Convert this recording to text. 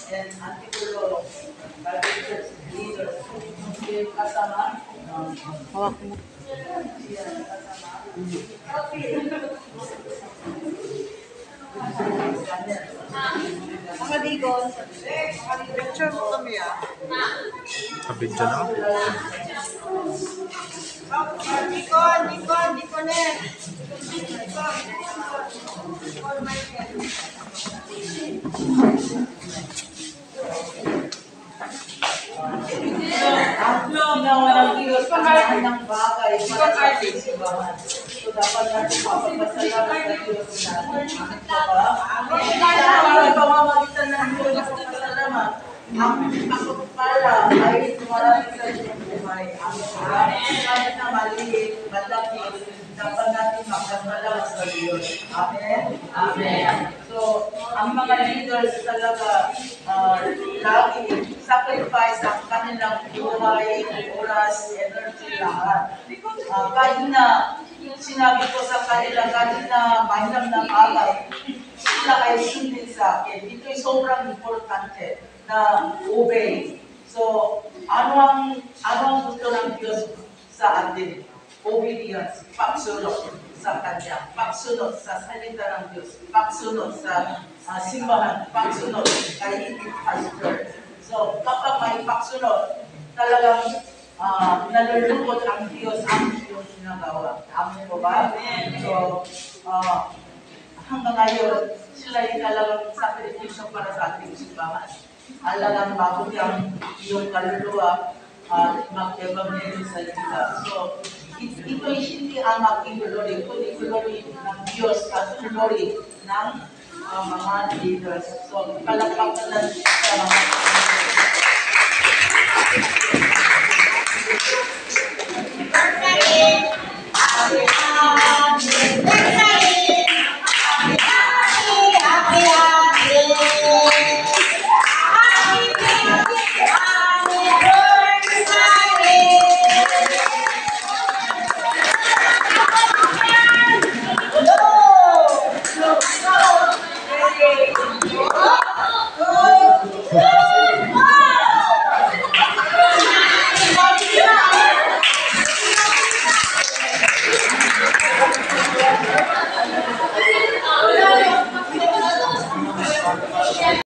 and Antipolo Bible Church leaders. Yung kasama, Hawak mo. siya kasama. Mga digon, picture mo kami Kabidyo na ako. Deaconess. Ginawa ng Diyos ang lahat ng bagay para sa ating simbahan. So dapat natin mapagpasalamat sa Diyos natin. Sa pamamagitan ng Diyos na pagpasalamat, ang pagpapala ay marami sa iyong buhay. Ang kahit na maliit, malaki, dapat natin magpasalamat sa Diyos. Amen? Amen. So, ang mga leaders talaga lagi sacrifice ang kanilang buhay, oras, energy, lahat. Kanina, sinabi ko sa kanila, kanina mahirap na bagay, sila ay sundin sa akin. Ito'y sobrang importante na obey. So, ano ang gusto ng Diyos sa atin? Obedience, pagsunod sa Kanya, pagsunod sa salita ng Diyos, pagsunod sa simbahan, pagsunod kay pastor. So, kapag may pagsunod, talagang nalulungkot ang Diyos ang iyong ginagawa. Amen po ba? So, hanggang ngayon, sila yung talagang sakripisyo para sa ating simbahan. Alagang mabuti ang iyong kaluluwa at mag-evangelyo sa Diyos. So, ito'y hindi ang aking glory, kundi glory ng Diyos at glory ng mga leaders. So, palakpakan natin sa mga